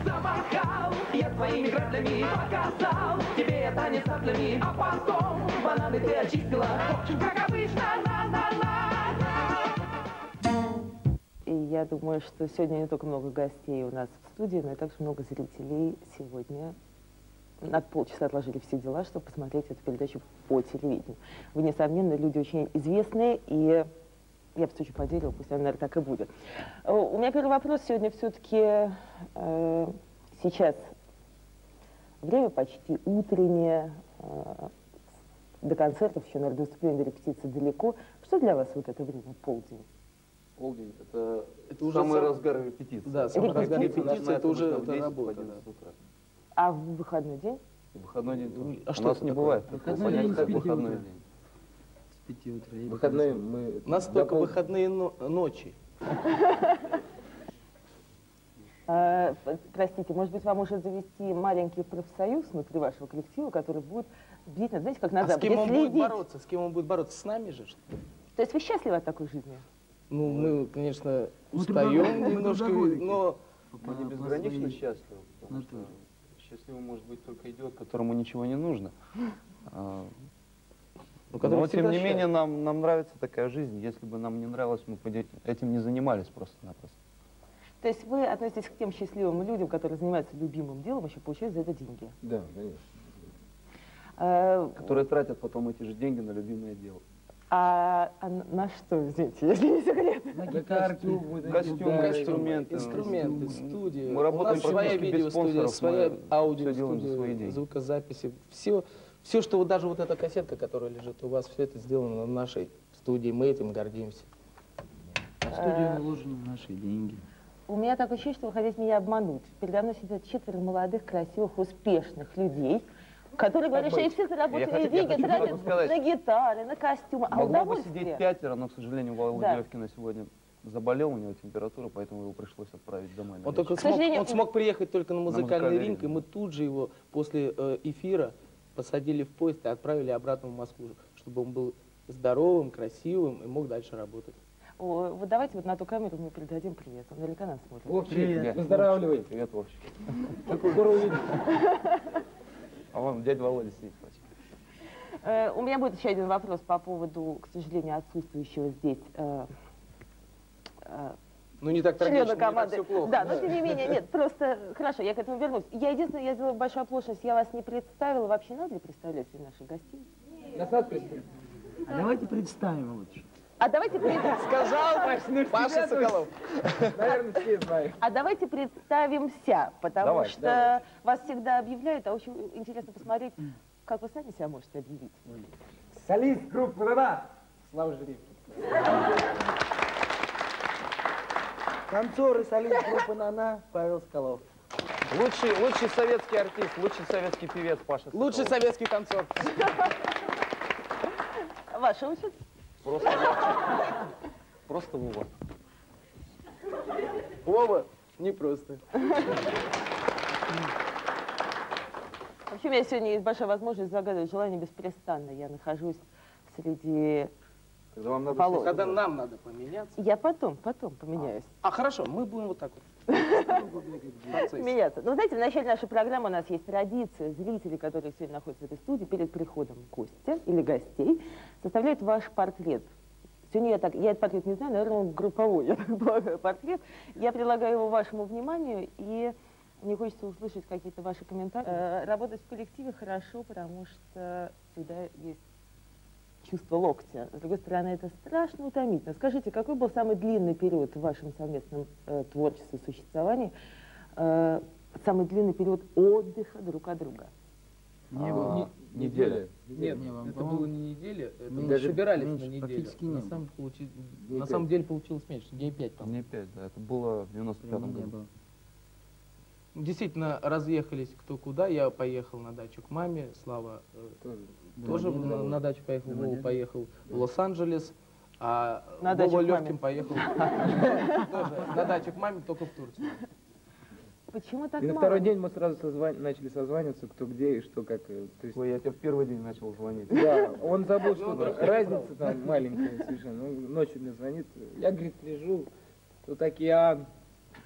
замахал, я своими граблями показал тебе я танец саплями, а потом бананы ты очистила. В общем, как обычно, И я думаю, что сегодня не только много гостей у нас в студии, но и также много зрителей сегодня. На полчаса отложили все дела, чтобы посмотреть эту передачу по телевидению. Вы, несомненно, люди очень известные, и я бы очень поделила, пусть, наверное, так и будет. У меня первый вопрос сегодня все-таки сейчас время почти утреннее, до концертов еще, наверное, до выступления, до репетиции далеко. Что для вас вот это время, полдень? Полдень — это уже самый разгар репетиции. Да, самый разгар репетиции, это уже работа. А в выходной день? В выходной день тоже. А что у нас это не такое? бывает. Выходной день Как с 5 выходной утра. день. С 5 утра. Выходные мы... У нас только выходные ночи. Простите, может быть, вам уже завести маленький профсоюз внутри вашего коллектива, который будет бдительно, знаете, как на А с Западе, кем он будет следить? бороться? С кем он будет бороться? С нами же, что ли? То есть вы счастливы от такой жизни? Ну, мы, конечно, Мы устаем трудоголики, немножко, мы трудоголики. но... Мы не безгранично счастливы, потому что счастливым может быть только идиот, которому ничего не нужно. Но, тем не менее, нам нравится такая жизнь. Если бы нам не нравилось, мы бы этим не занимались просто-напросто. То есть вы относитесь к тем счастливым людям, которые занимаются любимым делом, еще получают за это деньги? Да, конечно. Которые тратят потом эти же деньги на любимое дело. А на что, извините, если не секрет? На гитарки, Костюмы, инструменты. Инструменты, студии. Мы работаем У нас своя практически без видеостудия, спонсоров, своя мы всё делаем за свои аудиостудия, деньги. звукозаписи. Все, что вот даже вот эта кассетка, которая лежит у вас, все это сделано на нашей студии. Мы этим гордимся. в студию вложены наши деньги. У меня такое ощущение, что вы хотите меня обмануть. Передо мной сидят 4 молодых, красивых, успешных людей, которые говорят, что их все заработанные деньги тратят на гитары, на костюмы, а Могло бы удовольствие. сидеть 5, но, к сожалению, Володя Да. Левкина сегодня заболел, у него температура, поэтому его пришлось отправить домой. на Он, вечер. только К сожалению, он смог приехать только на музыкальный ринг, ринг, и мы тут же его после эфира посадили в поезд и отправили обратно в Москву, чтобы он был здоровым, красивым и мог дальше работать. Вот давайте вот на ту камеру мы передадим привет. Он наверняка нас смотрит. Привет. Выздоравливай. Привет, Вовчик. Здорово видеть. А вон дядя Володя сидит. У меня будет еще один вопрос по поводу, к сожалению, отсутствующего здесь Ну не так члена трагично, не так команды. все плохо. Да, но тем не менее, нет, просто, хорошо, я к этому вернусь. Я единственное, я сделала большую оплошность, я вас не представила. Вообще надо ли представлять среди наших гостей? А давайте представим вот что. А давайте Сказал Паша Соколов. Наверное, все знают. А давайте представимся, потому Давай, что давай. вас всегда объявляют, а очень интересно посмотреть, как вы сами себя можете объявить. Солист группы «Рада». Слава Жирик. Танцор и солист группы «Нана» Павел Соколов. Лучший советский артист, лучший советский певец Паша Соколов. Лучший советский танцор. Ваша участь? Просто Вова. Вова, непросто. Вообще, у меня сегодня есть большая возможность загадывать желание беспрестанно. Я нахожусь среди Когда вам надо полос. Когда нам надо поменяться. Я потом поменяюсь. А хорошо, мы будем вот так вот. Меняться. Ну, знаете, в начале нашей программы у нас есть традиция. Зрители, которые сегодня находятся в этой студии, перед приходом гостя или гостей, составляют ваш портрет. Сегодня я этот портрет не знаю, наверное, он групповой, я так полагаю, портрет. Я предлагаю его вашему вниманию, и мне хочется услышать какие-то ваши комментарии. Работать в коллективе хорошо, потому что всегда есть чувство локтя. С другой стороны, это страшно утомительно. Скажите, какой был самый длинный период в вашем совместном творчестве, существовании, самый длинный период отдыха друг от друга? Не было. Неделя. Нет, Не, это было не неделя, это мы Даже собирались меньше, на неделю. практически не было. На самом деле получилось меньше, дней 5. Дней 5, да, это было в 95-м Не году. было. Действительно, разъехались кто куда. Я поехал на дачу к маме, Слава тоже на дачу поехал, Вова поехал в Лос-Анджелес, а На дачу Вова к маме. Левкин поехал тоже на дачу к маме, только в Турцию. Почему так И на мало? второй день мы сразу начали созваниваться, кто где и что как. То есть, Ой, я тебе в первый день начал звонить. да, он забыл, что Ну, да. разница там маленькая совершенно. Ну, ночью мне звонит, я, говорит, лежу, тут океан,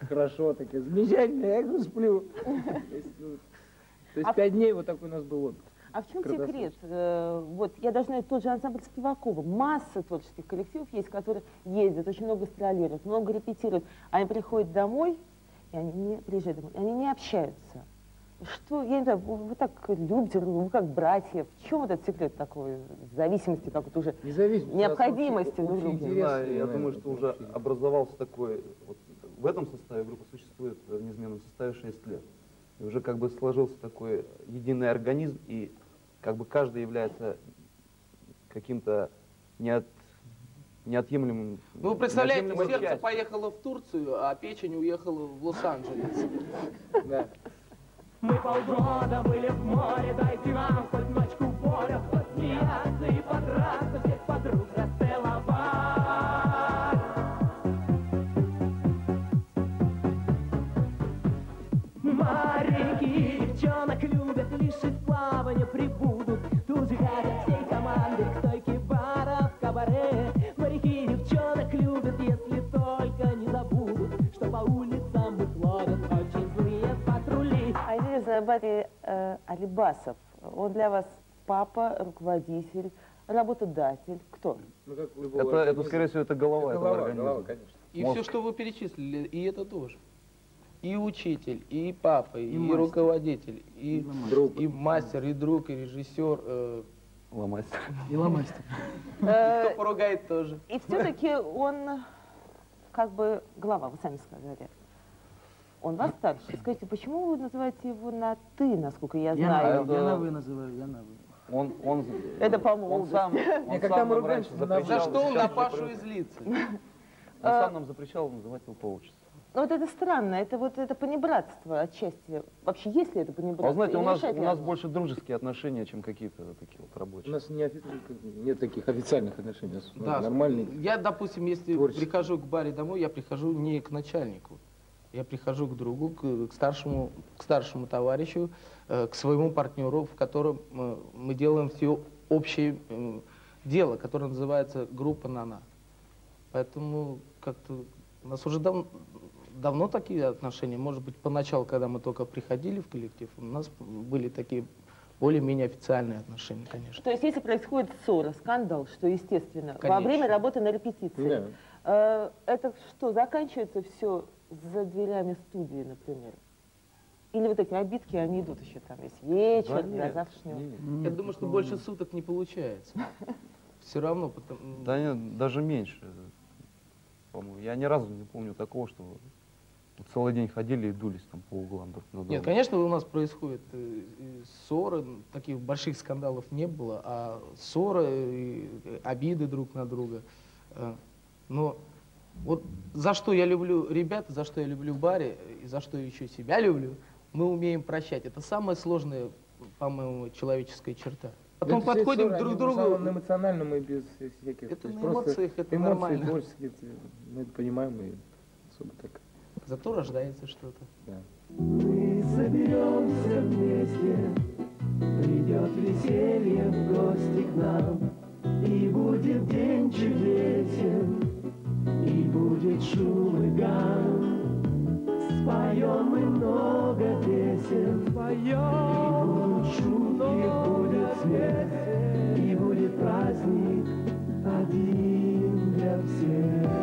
хорошо, так я замечательно, я как сплю. То есть 5 дней вот такой у нас был отдых. А в чем секрет? Вот я даже знаю, тот же ансамбль Спивакова. Масса творческих коллективов есть, которые ездят, очень много гастролируют, много репетируют. Они приходят домой, и они не приезжают домой, они не общаются. Что, я не знаю, вы так любите, вы как братья. В чем вот этот секрет такой зависимости, как вот уже необходимости друг друга? Я думаю, что уже образовался такой, вот, в этом составе группа существует в неизменном составе 6 лет. И уже как бы сложился такой единый организм, и как бы каждый является каким-то неотъемлемым. Ну, вы представляете, неотъемлемой сердце частью. поехало в Турцию, а печень уехала в Лос-Анджелес. Да. Мы полгода были в море, дайте нам хоть ночку боя, посмеяться и подраться, всех подруг расцеловать. Моряки девчонок любят, лишь из плавания прибудут. Тут же ходят всей командой к стойке бара в кабаре. Моряки девчонок любят, если только не забудут, что по улицам их ловят очень злые патрули. Айдиз Абари Алибасов, он для вас папа, руководитель, работодатель, кто? Ну, как у любого Это, скорее всего, это голова этого организма. голова, конечно. И Мозг. все, что вы перечислили, и это тоже. И учитель, и папа, и мастер. руководитель, и Друг. и мастер, и друг, и режиссер. Ломастер. И ломастер. Кто поругает тоже. И все-таки он как бы глава, вы сами сказали. Он вас старше. Скажите, почему вы называете его на «ты», насколько я знаю? Я на «вы» называю, я на «вы». Он Это по он молодости. сам когда нам мы ругаемся, раньше мы запрещал. За что он на сейчас Пашу запрещает. и злится? Он сам нам запрещал называть его по отчеству. Ну вот это странно, это вот это понебратство отчасти. Вообще, есть ли это понебратство? А вы знаете, Или у нас мешает ли оно? больше дружеские отношения, чем какие-то такие вот У рабочие. нас нет таких официальных отношений. У нас Да, нормальные. я, допустим, если Творческий. прихожу к Баре домой, я прихожу не к начальнику. Я прихожу к другу, к старшему товарищу, к своему партнеру, в котором мы делаем все общее дело, которое называется группа «Нана». Поэтому как-то у нас уже давно такие отношения. Может быть, поначалу, когда мы только приходили в коллектив, у нас были такие более-менее официальные отношения, конечно. То есть, если происходит ссора, скандал, что естественно, во Конечно. время работы на репетиции, Да. это что, заканчивается все за дверями студии, например? Или вот эти обидки, они идут еще там весь вечер, до завтрашнего? Я думаю, что больше суток не получается. Все равно, потому... Да нет, даже меньше. По-моему, я ни разу не помню такого, что вот целый день ходили и дулись там по углам друг на друга. Нет, конечно, у нас происходят ссоры, таких больших скандалов не было, а ссоры, и обиды друг на друга. Но вот за что я люблю ребят, за что я люблю Барри, и за что я еще себя люблю, мы умеем прощать. Это самая сложная, по-моему, человеческая черта. Потом Все подходим ссоры, друг к они в основном другу. на эмоциональном и без всяких. Это то есть на просто эмоциях, это эмоции нормально. творческие, мы это понимаем и особо так. Зато рождается что-то. Да. Мы соберемся вместе, придет веселье в гости к нам, и будет день чудесен, и будет шум и гам. Споем мы много песен, споем, и будут шутки, будет смех, и будет праздник один для всех.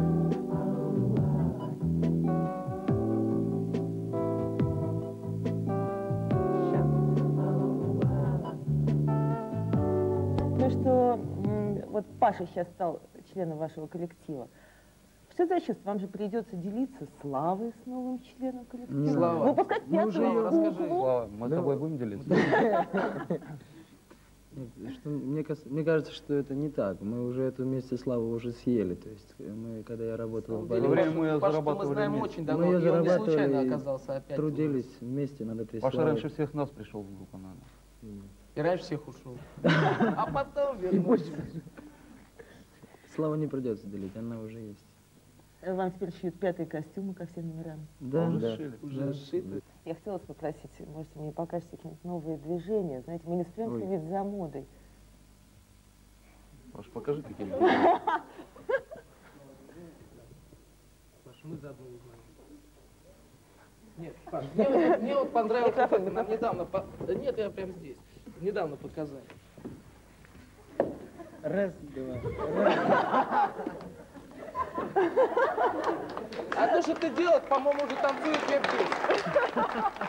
Ну что, вот Паша сейчас стал членом вашего коллектива. Что за чувство? Вам же придется делиться славой с новым членом коллектива. Слава. Выпускать пятую расскажи. куклу. Слава, мы с тобой будем делиться? Нет, что мне кажется, что это не так. Мы уже эту вместе славу уже съели. То есть мы, когда я работал в во время больнице, мы её Пашу зарабатывали мы знаем вместе. очень мы давно, ее и он не зарабатывали случайно и оказался опять. трудились вместе, надо Паша прислать. раньше всех нас пришел в группу, наверное. И раньше всех ушел. А потом вернулся. Славу не придется делить, она уже есть. Вам теперь шьют пятые костюмы ко всем номерам. Да, Уже да. сшили. Уже сшито. Я хотела вас попросить, может, мне покажете какие-нибудь новые движения. Знаете, мы не успеем Ой. следить за модой. Паш, покажи какие-нибудь. Паша, мы заодно узнаем. Нет, Паш, мне вот понравилось, нам недавно, да нет, я прям здесь, недавно показали. Раз, два. А то, что ты делаешь, по-моему, уже танцует лет 10.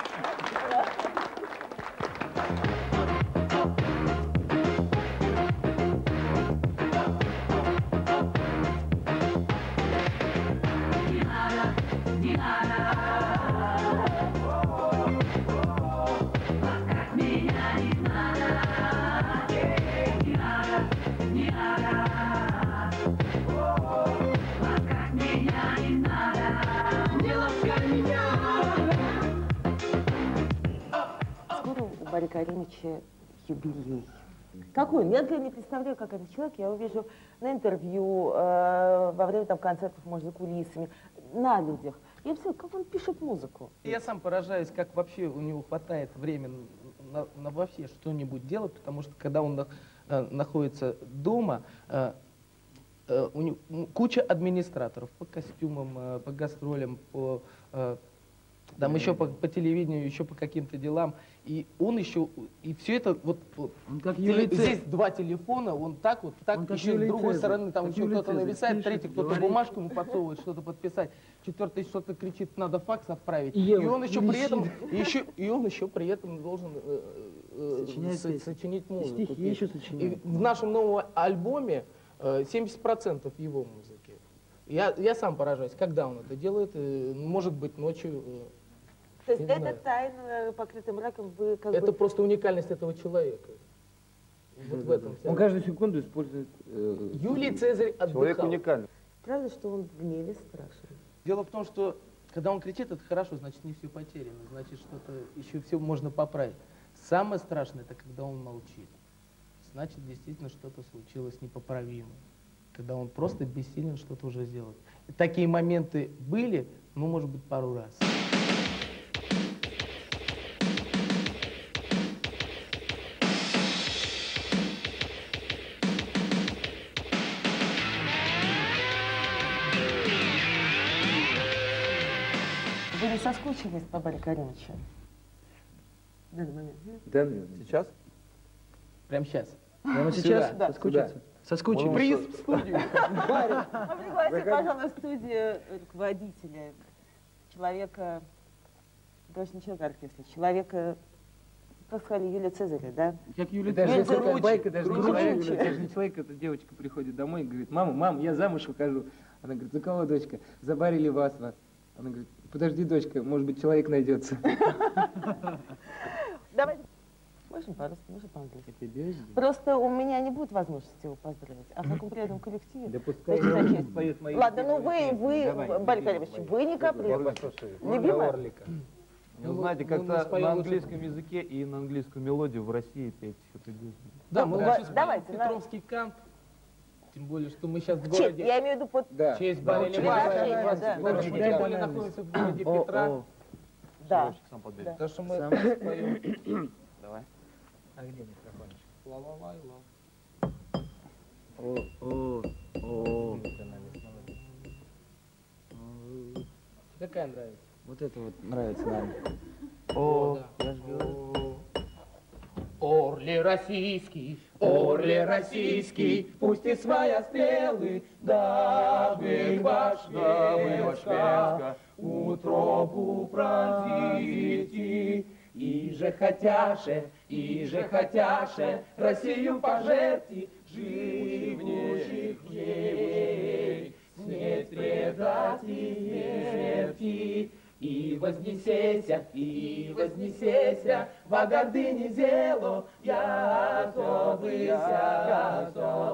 Барри Каримовича юбилей. Какой? Я не представляю, как этот человек, я увижу на интервью, во время там концертов, может, за кулисами, на людях. И все, как он пишет музыку. Я сам поражаюсь, как вообще у него хватает времени на вообще что-нибудь делать, потому что когда он находится дома, у него куча администраторов по костюмам, по гастролям, по там еще по телевидению, еще по каким-то делам. И он еще, и все это, вот Он как Юлий здесь Цезарь. два телефона, он так, Он как еще с Юлий другой Цезарь. стороны, там Как еще Юлий кто-то Цезарь. нависает, Пишет, третий кто-то говорит. бумажку ему подсовывает, что-то подписать, четвертый что-то кричит, надо факс отправить. И И Ева он еще при кричит. этом, и он еще при этом должен Сочинять песни. сочинить музыку. Стихи еще сочиняет. И в нашем новом альбоме 70% его музыки. Я сам поражаюсь, когда он это делает, может быть, ночью. То есть Не это знаю. тайна, покрытым мраком, вы как Это бы... просто уникальность этого человека. Вот в этом вся. Он каждую секунду использует... Юлий Цезарь Человек отдыхал. уникальный. Правда, что он в гневе страшен? Дело в том, что когда он кричит, это хорошо, значит, не все потеряно, значит, что-то еще все можно поправить. Самое страшное, это когда он молчит. Значит, действительно что-то случилось непоправимое. Когда он просто бессилен что-то уже сделать. И такие моменты были, ну, может быть, пару раз. Вы не соскучились по Барри Каримовичу? В данный момент, нет? Да, наверное. Сейчас? Прямо сейчас. Прямо сейчас Да. соскучиться? Соскучились. Приз в студию. А пригласите, пожалуйста, в студию руководителя, человека, даже не человека оркестра, человека, как сказали, Юлия Цезаря, да? Как Юлий Даже Цезарь. это Такая круче. байка, даже не Круче. человек, даже не человек, это девочка приходит домой и говорит: мама, я замуж выхожу. Она говорит: за кого, дочка? За Барри Левасова. Она говорит: подожди, дочка, может быть, человек найдется. Давайте. Можно по-русски, можно по-английски. Это бежит. Просто у меня не будет возможности его поздравить. А в таком приятном коллективе. Да пускай Значит, он значит, поет мои ладно, ну любимые вы, песни. Давай, Барри любимые Каримович, мои. вы не каприз. Любимая? Ну, знаете, как-то мы споем на лучше. английском языке и на английскую мелодию в России петь это будет. Да, мы Ну, лучше давайте, споем Петровский кант. Тем более, что мы сейчас в Честь, городе. я имею в виду под... Да. В честь Да, Барри очень уважение, Левасова. да. Мы Очень тем более уважение. находимся в городе О, Петра. о. Да. Девочек сам подберет. Так что мы Сам. споем. Давай. А где микрофончик? Ла-ла-ла-ла. О. Какая нравится? Вот это вот нравится нам. О, Я ж говорю. Орли российский, пусть и своя стрелы, дабы башневска утробу пронзите. И же хотяше, Россию пожерти, живущих ей, смерть предать и смерти. И вознесеся, во гордыне зело, готовыся